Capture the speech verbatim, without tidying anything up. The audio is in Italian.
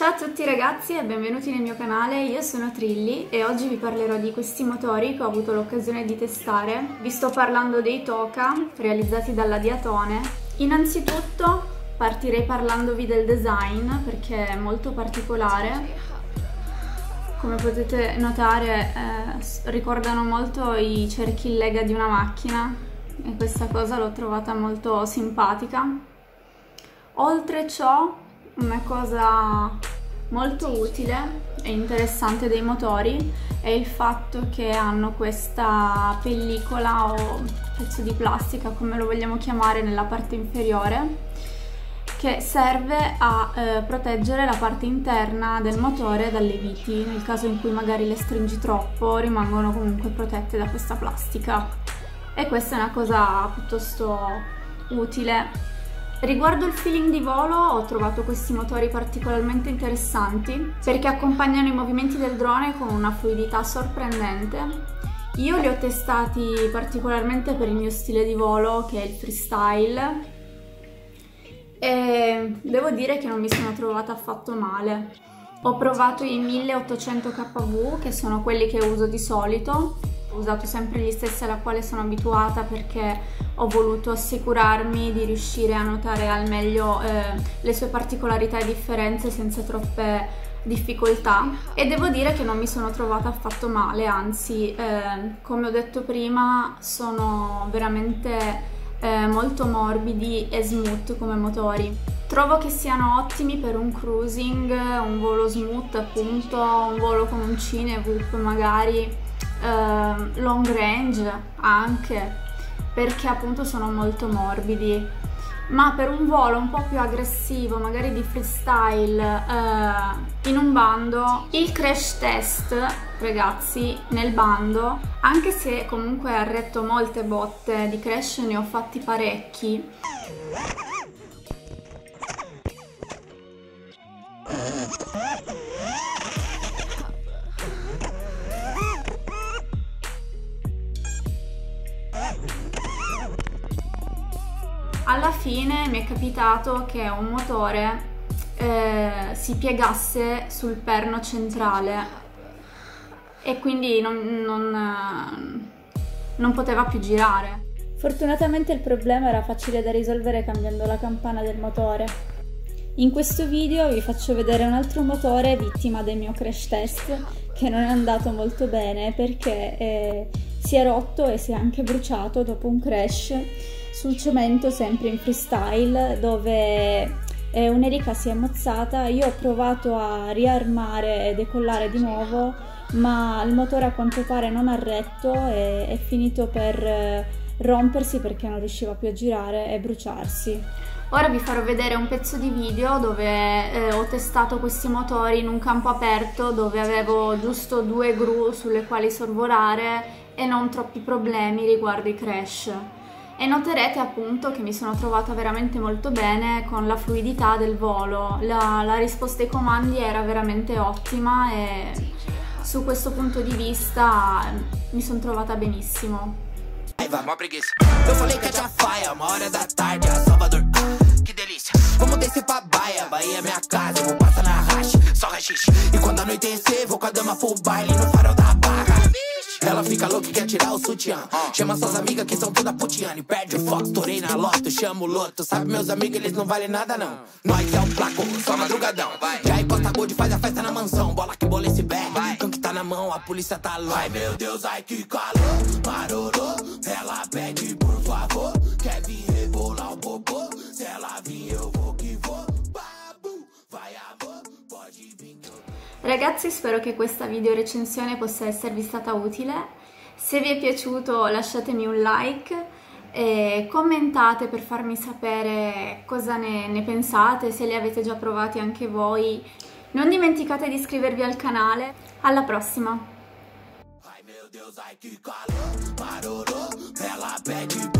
Ciao a tutti ragazzi e benvenuti nel mio canale, io sono Trilli e oggi vi parlerò di questi motori che ho avuto l'occasione di testare. Vi sto parlando dei Toka, realizzati dalla Diatone. Innanzitutto partirei parlandovi del design perché è molto particolare. Come potete notare eh, ricordano molto i cerchi in lega di una macchina e questa cosa l'ho trovata molto simpatica. Oltre ciò, una cosa molto utile e interessante dei motori è il fatto che hanno questa pellicola o pezzo di plastica, come lo vogliamo chiamare, nella parte inferiore, che serve a eh, proteggere la parte interna del motore dalle viti. Nel caso in cui magari le stringi troppo, rimangono comunque protette da questa plastica, e questa è una cosa piuttosto utile. Riguardo il feeling di volo, ho trovato questi motori particolarmente interessanti perché accompagnano i movimenti del drone con una fluidità sorprendente. Io li ho testati particolarmente per il mio stile di volo, che è il freestyle, e devo dire che non mi sono trovata affatto male. Ho provato i milleottocento K V, che sono quelli che uso di solito. Ho usato sempre gli stessi alla quale sono abituata perché ho voluto assicurarmi di riuscire a notare al meglio eh, le sue particolarità e differenze senza troppe difficoltà, e devo dire che non mi sono trovata affatto male, anzi eh, come ho detto prima sono veramente eh, molto morbidi e smooth come motori. Trovo che siano ottimi per un cruising, un volo smooth appunto, un volo con un Cinewoop magari, Uh, long range anche, perché appunto sono molto morbidi. Ma per un volo un po' più aggressivo, magari di freestyle, uh, in un bando, il crash test, ragazzi, nel bando, anche se comunque ha retto molte botte di crash, ne ho fatti parecchi, alla fine mi è capitato che un motore eh, si piegasse sul perno centrale e quindi non, non, non poteva più girare. Fortunatamente il problema era facile da risolvere cambiando la campana del motore. In questo video vi faccio vedere un altro motore vittima del mio crash test, che non è andato molto bene perché eh, si è rotto e si è anche bruciato dopo un crash sul cemento, sempre in freestyle, dove eh, un'elica si è mozzata. Io ho provato a riarmare e decollare di nuovo, ma il motore a quanto pare non ha retto e è finito per eh, rompersi perché non riusciva più a girare e bruciarsi. Ora vi farò vedere un pezzo di video dove eh, ho testato questi motori in un campo aperto, dove avevo giusto due gru sulle quali sorvolare e non troppi problemi riguardo i crash. E noterete appunto che mi sono trovata veramente molto bene con la fluidità del volo. La, la risposta ai comandi era veramente ottima e su questo punto di vista mi sono trovata benissimo. Uma preguiça. Eu falei que é de faia, uma hora da tarde, a Salvador, que delícia. Vamos descer pra Baia, Bahia é minha casa, eu vou passar na racha, só rachixe. E quando anoitecer, vou com a dama pro baile no farol da barra. Ela fica louca e quer tirar o sutiã. Chama suas amigas que são toda putiana e perde o foco, estourei na loto, chamo o loto. Sabe meus amigos, eles não valem nada não. Nós é o placo, só madrugadão. Já aí Costa Gold faz a festa na mansão. Bola que bola esse bé, cão que tá na mão, a polícia tá louca. Ai meu Deus, ai que calor, marorô. Ela pede por favor, quer vir rebolar o popô. Se ela vir eu vou que vou. Babu, vai amor, pode vir. Ragazzi, spero che questa video recensione possa esservi stata utile. Se vi è piaciuto lasciatemi un like e commentate per farmi sapere cosa ne, ne pensate, se li avete già provati anche voi. Non dimenticate di iscrivervi al canale. Alla prossima! Ai meu Deus, ai que calor, marorô, ela pede